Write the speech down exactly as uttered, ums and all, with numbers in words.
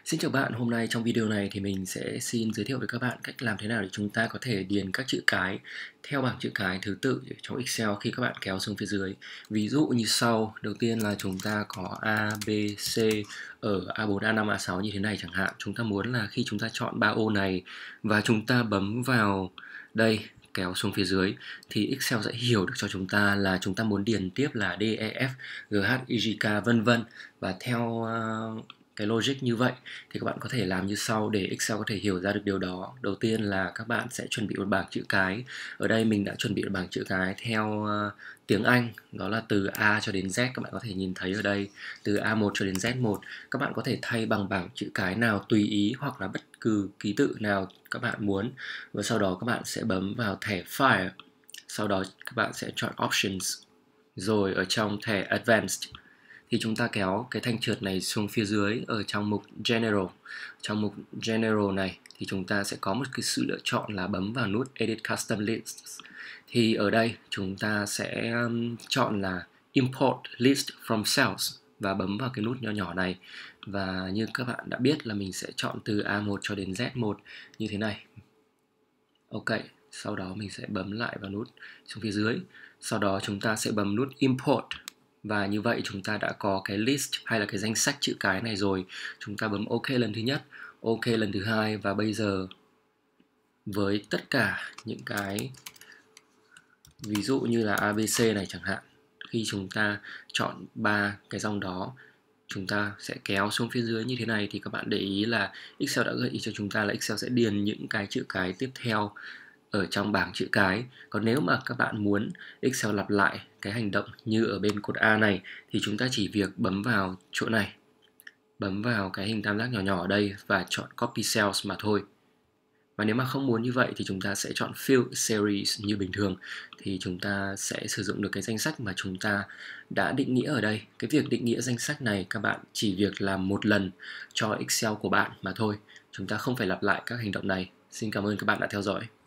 Xin chào bạn, hôm nay trong video này thì mình sẽ xin giới thiệu với các bạn cách làm thế nào để chúng ta có thể điền các chữ cái theo bảng chữ cái thứ tự trong Excel khi các bạn kéo xuống phía dưới. Ví dụ như sau, đầu tiên là chúng ta có A, B, C ở A bốn, A năm, A sáu như thế này chẳng hạn. Chúng ta muốn là khi chúng ta chọn ba ô này và chúng ta bấm vào đây, kéo xuống phía dưới thì Excel sẽ hiểu được cho chúng ta là chúng ta muốn điền tiếp là D, E, F, G, H, I, J, K vân vân. Và theo uh, cái logic như vậy thì các bạn có thể làm như sau để Excel có thể hiểu ra được điều đó. Đầu tiên là các bạn sẽ chuẩn bị một bảng chữ cái. Ở đây mình đã chuẩn bị một bảng chữ cái theo uh, tiếng Anh, đó là từ A cho đến Z. Các bạn có thể nhìn thấy ở đây từ A một cho đến Z một. Các bạn có thể thay bằng bảng chữ cái nào tùy ý hoặc là bất cứ ký tự nào các bạn muốn. Và sau đó các bạn sẽ bấm vào thẻ File. Sau đó các bạn sẽ chọn Options. Rồi ở trong thẻ Advanced thì chúng ta kéo cái thanh trượt này xuống phía dưới ở trong mục General. Trong mục General này thì chúng ta sẽ có một cái sự lựa chọn là bấm vào nút Edit Custom Lists. Thì ở đây chúng ta sẽ um, chọn là Import List from Cells và bấm vào cái nút nhỏ nhỏ này. Và như các bạn đã biết là mình sẽ chọn từ A một cho đến Z một như thế này. Ok, sau đó mình sẽ bấm lại vào nút xuống phía dưới. Sau đó chúng ta sẽ bấm nút Import. Và như vậy chúng ta đã có cái list hay là cái danh sách chữ cái này rồi. Chúng ta bấm OK lần thứ nhất, OK lần thứ hai. Và bây giờ với tất cả những cái ví dụ như là A B C này chẳng hạn, khi chúng ta chọn ba cái dòng đó, chúng ta sẽ kéo xuống phía dưới như thế này thì các bạn để ý là Excel đã gợi ý cho chúng ta là Excel sẽ điền những cái chữ cái tiếp theo ở trong bảng chữ cái. Còn nếu mà các bạn muốn Excel lặp lại cái hành động như ở bên cột A này thì chúng ta chỉ việc bấm vào chỗ này, bấm vào cái hình tam giác nhỏ nhỏ ở đây và chọn Copy Cells mà thôi. Và nếu mà không muốn như vậy thì chúng ta sẽ chọn Fill Series như bình thường, thì chúng ta sẽ sử dụng được cái danh sách mà chúng ta đã định nghĩa ở đây. Cái việc định nghĩa danh sách này các bạn chỉ việc làm một lần cho Excel của bạn mà thôi. Chúng ta không phải lặp lại các hành động này. Xin cảm ơn các bạn đã theo dõi.